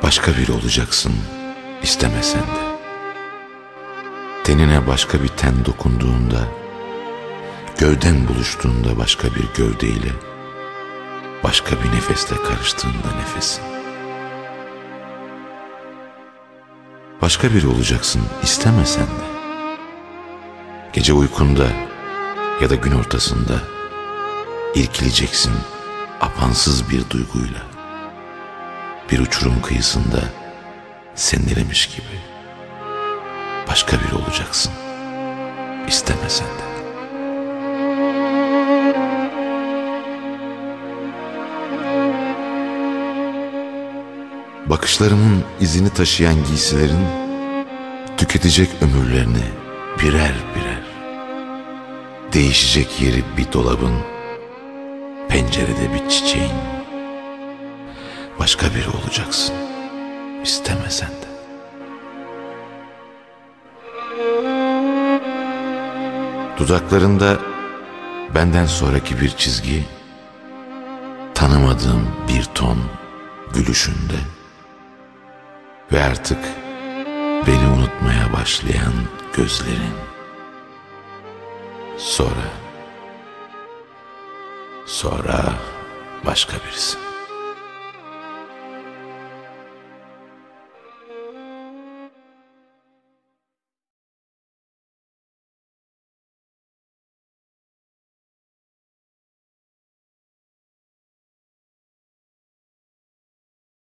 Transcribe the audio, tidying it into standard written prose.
Başka biri olacaksın istemesen de. Tenine başka bir ten dokunduğunda, gövden buluştuğunda başka bir gövdeyle, başka bir nefeste karıştığında nefesin. Başka biri olacaksın istemesen de. Gece uykunda ya da gün ortasında irkileceksin apansız bir duyguyla. Bir uçurum kıyısında sendelemiş gibi. Başka biri olacaksın istemesen de. Bakışlarımın izini taşıyan giysilerin tüketecek ömürlerini birer birer. Değişecek yeri bir dolabın, pencerede bir çiçeğin. Başka biri olacaksın istemesen de. Dudaklarında benden sonraki bir çizgi, tanımadığım bir ton gülüşünde ve artık beni unutmaya başlayan gözlerin. Sonra başka birisi.